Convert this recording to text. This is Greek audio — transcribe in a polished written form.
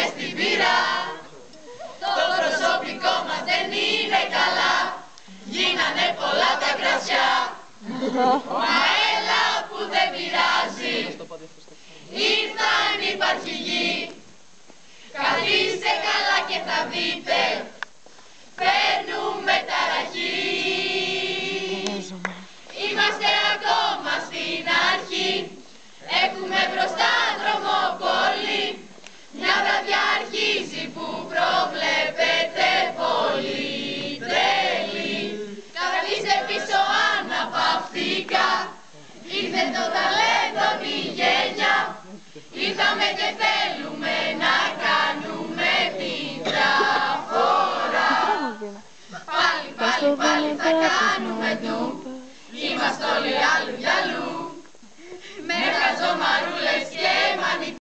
μες στην πύρα. Το προσωπικό μας δεν είναι καλά, γίνανε πολλά τα κρασιά. Μα έλα που δεν πειράζει, ήρθαν οι υπαρχηγοί. Καθίστε καλά και θα δείτε, παίρνουμε ταραχή. Είμαστε ακόμα στην αρχή, έχουμε μπροστά δρόμο πολύ. Μια βραδιά αρχίζει που προβλέπετε πολύ τρέλη. Καθίστε πίσω αναπαυτικά, ήρθε το ταλέντο τη γένια. Ήρθαμε και θέλουμε να κάνουμε την τραφόρα. Πάλι θα κάνουμε του, είμαστε όλοι άλλου γυαλού. Με χαζομαρούλες και μανιτάρες.